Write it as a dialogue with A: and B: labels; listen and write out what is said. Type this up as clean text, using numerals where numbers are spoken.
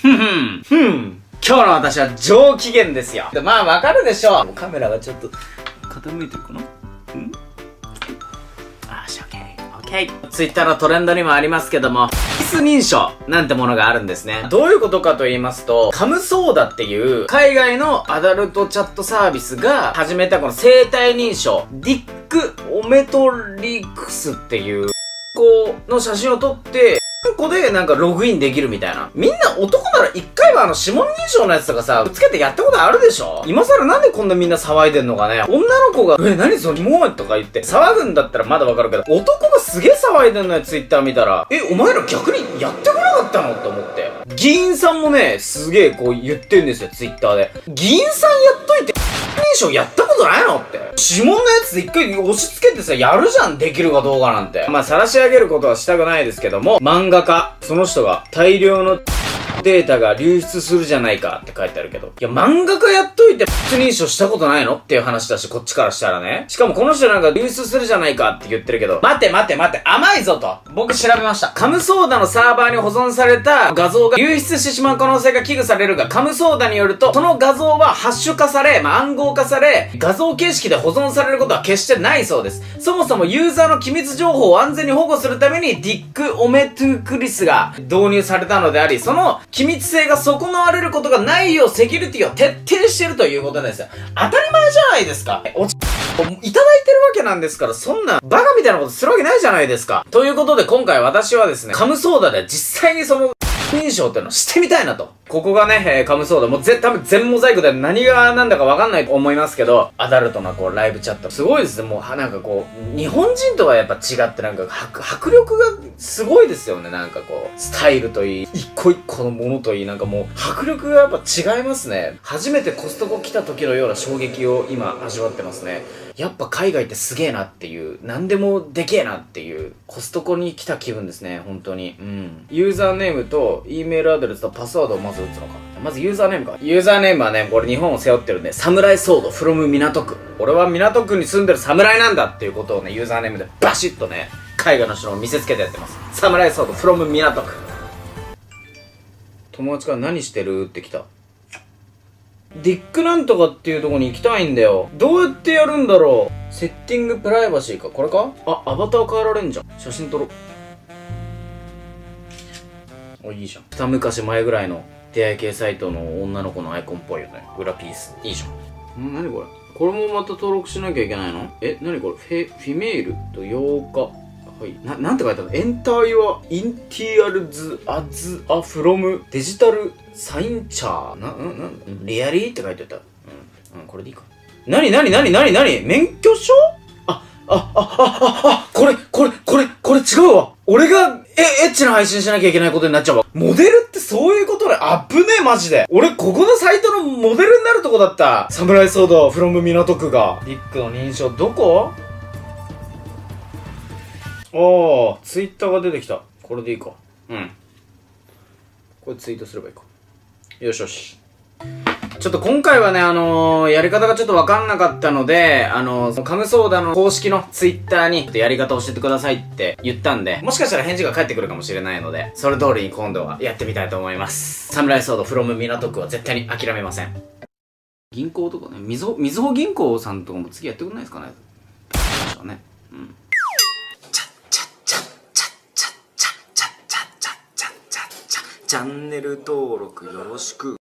A: 今日の私は上機嫌ですよ。まあわかるでしょう。カメラがちょっと傾いてるかな。ツイッターのトレンドにもありますけども、フェイス認証なんてものがあるんですね。どういうことかと言いますと、カムソーダっていう海外のアダルトチャットサービスが始めたこの生体認証、ディックオメトリクスっていう子の写真を撮って、こでなんかログインできるみたいな。みんな男なら一回は指紋認証のやつとかさ、つけてやったことあるでしょ。今更なんでこんなみんな騒いでんのかね。女の子が、何それもうとか言って騒ぐんだったらまだわかるけど、男がすげえ騒いでんのよ、ツイッター見たら。お前ら逆にやってこなかったのって思って。議員さんもね、すげえこう言ってんですよ、ツイッターで。議員さんやっといて、認証やったことないのって。指紋のやつで一回押し付けてさ、やるじゃん、できるかどうかなんて。まあ、晒し上げることはしたくないですけども、漫画家、その人が大量のデータが流出するじゃないかって書いてあるけど。いや、漫画家やっといて、認証したことないのっていう話だし、こっちからしたらね。しかもこの人なんか流出するじゃないかって言ってるけど、待て、甘いぞと。僕調べました。カムソーダのサーバーに保存された画像が流出してしまう可能性が危惧されるが、カムソーダによると、その画像はハッシュ化され、暗号化され、画像形式で保存されることは決してないそうです。そもそもユーザーの機密情報を安全に保護するために、ディックオメトゥクリスが導入されたのであり、その機密性が損なわれることがないようセキュリティを徹底しているということですよ。当たり前じゃないですか。いただいてるわけなんですから、そんなバカみたいなことするわけないじゃないですか。ということで今回私はですね、カムソーダで実際にその認証っていうのをしてみたいなと。ここがね、カムソーダ。もう多分全モザイクで何が何だかわかんないと思いますけど、アダルトなこうライブチャット。すごいですね。もうなんかこう、日本人とはやっぱ違ってなんか迫力がすごいですよね。なんかこう、スタイルといい、一個一個のものといい、なんかもう迫力がやっぱ違いますね。初めてコストコ来た時のような衝撃を今味わってますね。やっぱ海外ってすげえなっていう、何でもでけえなっていう、コストコに来た気分ですね、本当に。ユーザーネームと、E メールアドレスとパスワードをまず打つのか。まずユーザーネームか。ユーザーネームはね、これ日本を背負ってるんで、サムライソード from 港区。俺は港区に住んでる侍なんだっていうことをね、ユーザーネームでバシッとね、海外の人を見せつけてやってます。サムライソード from 港区。友達から何してるって来た。ディックなんとかっていうところに行きたいんだよ。どうやってやるんだろう。セッティングプライバシーか。これか。アバター変えられんじゃん。写真撮ろう。いいじゃん。二昔前ぐらいの出会い系サイトの女の子のアイコンっぽいよね。裏ピース。いいじゃん。何これ。これもまた登録しなきゃいけないの？何これ。フィメールと8日。はい。なんて書いてあるの？エンターユアインティアルズアズアフロムデジタルサインチャーリアリーって書いてあった。これでいいか。何免許証？これ違うわ。俺が、エッチな配信しなきゃいけないことになっちゃうわ。モデルってそういうことね。あぶねえ、マジで。俺、ここのサイトのモデルになるとこだった。サムライソード from 港区が。ディックの認証、どこ？ツイッターが出てきた。これでいいか。これツイートすればいいか。よし。ちょっと今回はね、やり方がちょっとわかんなかったので、カムソーダの公式のツイッターに、やり方教えてくださいって言ったんで、もしかしたら返事が返ってくるかもしれないので、それ通りに今度はやってみたいと思います。サムライソード from 港区は絶対に諦めません。銀行とかね、みずほ銀行さんとかも次やってくんないですかね。ね。チャンネル登録よろしく。